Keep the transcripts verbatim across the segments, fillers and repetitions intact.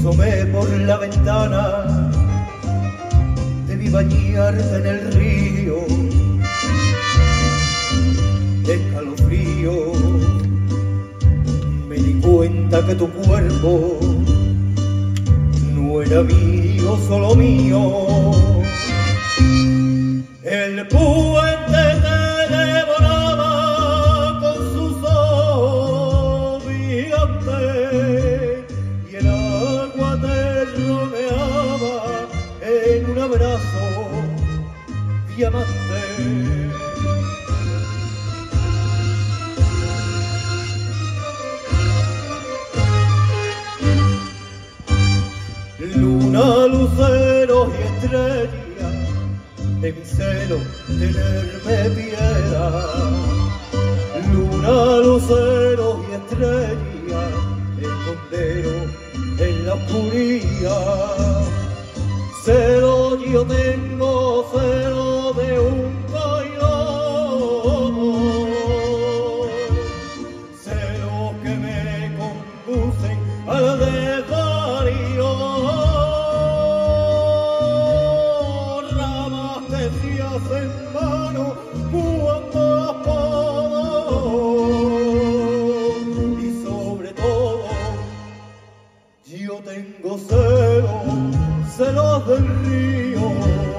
asomé por la ventana, te vi bañarte en el río, escalofrío, me di cuenta que tu cuerpo no era mío, solo mío. El puente te devoraba con sus ojos gigantes y el agua te rodeaba en un abrazo diamante. Luna, luceros y estrellas, de mi celo tenerme piedad. Luna, luceros y estrellas, escondero en la oscuridad. Celo yo tengo, celo de un coilón, celo que me conducen al desvarío. Ramas que se hacen vano cuando las podo, y sobre todo yo tengo celo, celos del río.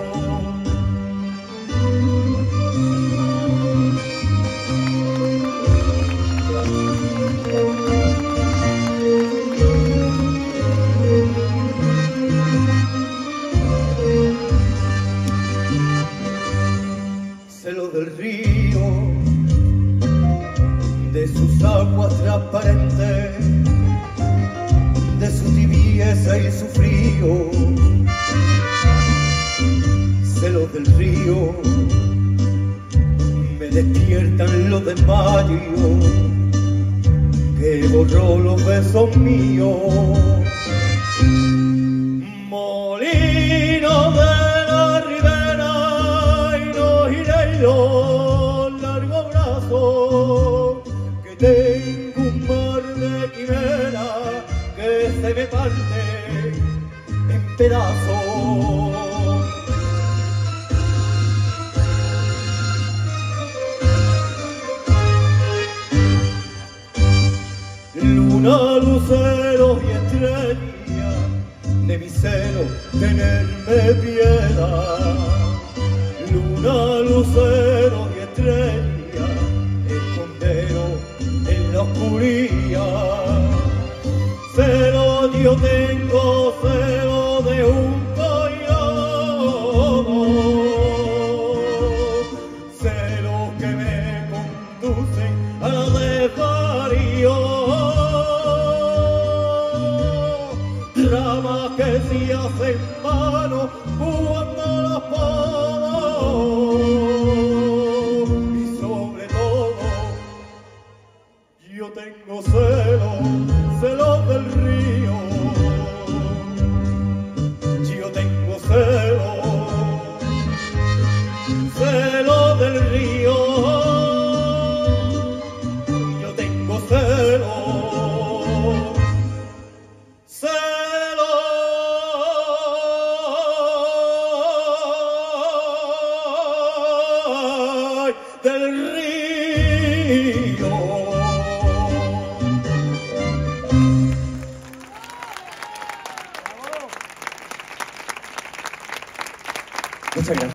Celos del río, de sus aguas transparentes, de su tibieza y su frío. Celos del río, me despiertan los desmayos que borró los besos míos. Molino de la ribera y no iré los largos brazos, que tengo un mar de quimera que se me parte en pedazos. Luna, luceros y estrellas, de mi celo tenerme piedad. Luna, luceros y estrellas, escondero en la oscuridad. Celo yo tengo, celo de un coilón, celo que me conducen al desvarío. Ramas que se hacen vano cuando las podo, y sobre todo yo tengo celo, celos del río. Yo tengo celo, celos del río. Yo tengo celo, celo del río. Muchas gracias.